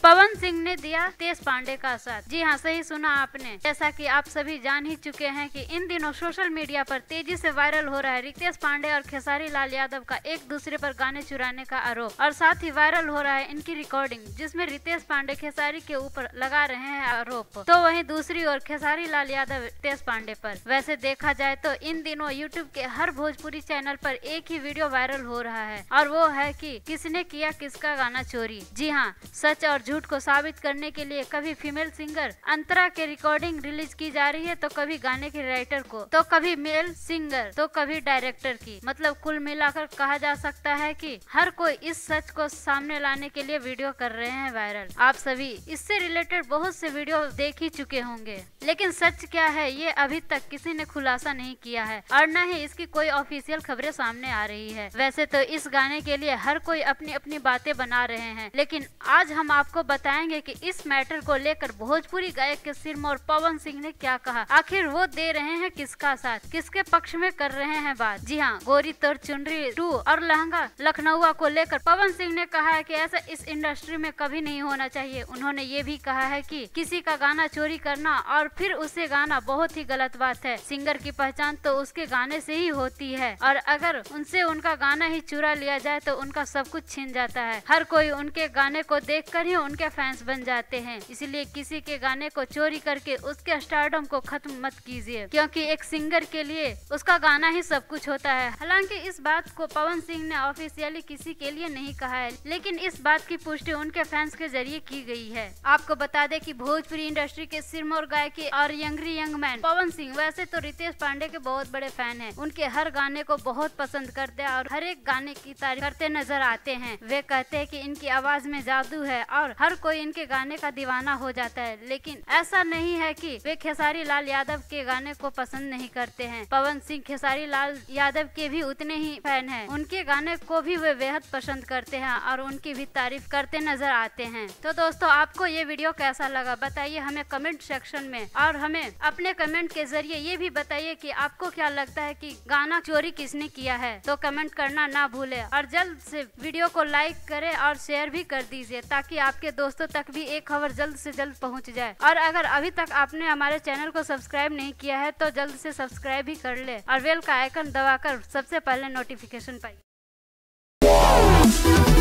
पवन सिंह ने दिया रितेश पांडे का साथ। जी हाँ, सही सुना आपने। जैसा कि आप सभी जान ही चुके हैं कि इन दिनों सोशल मीडिया पर तेजी से वायरल हो रहा है रितेश पांडे और खेसारी लाल यादव का एक दूसरे पर गाने चुराने का आरोप, और साथ ही वायरल हो रहा है इनकी रिकॉर्डिंग जिसमें रितेश पांडे खेसारी के ऊपर लगा रहे हैं आरोप, तो वहीं दूसरी ओर खेसारी लाल यादव रितेश पांडे पर। वैसे देखा जाए तो इन दिनों यूट्यूब के हर भोजपुरी चैनल पर एक ही वीडियो वायरल हो रहा है, और वो है कि किसने किया किसका गाना चोरी। जी हाँ, सच और झूठ को साबित करने के लिए कभी फीमेल सिंगर अंतरा के रिकॉर्डिंग रिलीज की जा रही है, तो कभी गाने के राइटर को, तो कभी मेल सिंगर, तो कभी डायरेक्टर की। मतलब कुल मिलाकर कहा जा सकता है कि हर कोई इस सच को सामने लाने के लिए वीडियो कर रहे हैं वायरल। आप सभी इससे रिलेटेड बहुत से वीडियो देख ही चुके होंगे, लेकिन सच क्या है ये अभी तक किसी ने खुलासा नहीं किया है, और न ही इसकी कोई ऑफिशियल खबरें सामने आ रही है। वैसे तो इस गाने के लिए हर कोई अपनी अपनी बातें बना रहे हैं, लेकिन आज हम आपको बताएंगे कि इस मैटर को लेकर भोजपुरी गायक के सिरमौर पवन सिंह ने क्या कहा। आखिर वो दे रहे हैं किसका साथ, किसके पक्ष में कर रहे हैं बात। जी हाँ, गोरी तोर चुनरी 2 और लहंगा लखनउआ को लेकर पवन सिंह ने कहा है कि ऐसा इस इंडस्ट्री में कभी नहीं होना चाहिए। उन्होंने ये भी कहा है कि किसी का गाना चोरी करना और फिर उसे गाना बहुत ही गलत बात है। सिंगर की पहचान तो उसके गाने से ही होती है, और अगर उनसे उनका गाना ही चुरा लिया जाए तो उनका सब कुछ छीन जाता है। हर कोई उनके गाने को देखकर ही उनके फैंस बन जाते हैं, इसलिए किसी के गाने को चोरी करके उसके स्टारडम को खत्म मत कीजिए, क्योंकि एक सिंगर के लिए उसका गाना ही सब कुछ होता है। हालांकि इस बात को पवन सिंह ने ऑफिशियली किसी के लिए नहीं कहा है, लेकिन इस बात की पुष्टि उनके फैंस के जरिए की गई है। आपको बता दें कि भोजपुरी इंडस्ट्री के सिरमौर गायक और यंग मैन पवन सिंह वैसे तो रितेश पांडे के बहुत बड़े फैन हैं। उनके हर गाने को बहुत पसंद करते हैं और हर एक गाने की तारीफ करते नजर आते हैं। वे कहते हैं कि इनकी आवाज में जादू है और हर कोई इनके गाने का दीवाना हो जाता है, लेकिन ऐसा नहीं है कि वे खेसारी लाल यादव के गाने को पसंद नहीं करते हैं। पवन सिंह खेसारी लाल यादव के भी उतने ही फैन हैं। उनके गाने को भी वे बेहद पसंद करते हैं और उनकी भी तारीफ करते नजर आते हैं। तो दोस्तों, आपको ये वीडियो कैसा लगा बताइए हमें कमेंट सेक्शन में, और हमें अपने कमेंट के जरिए ये भी बताइए कि आपको क्या लगता है कि गाना चोरी किसने किया है। तो कमेंट करना ना भूले, और जल्द से वीडियो को लाइक करें और शेयर भी कर दीजिए, ताकि आपके दोस्तों तक भी एक खबर जल्द से जल्द पहुंच जाए। और अगर अभी तक आपने हमारे चैनल को सब्सक्राइब नहीं किया है तो जल्द से सब्सक्राइब भी कर ले और बेल का आइकन दबाकर सबसे पहले नोटिफिकेशन पाइए।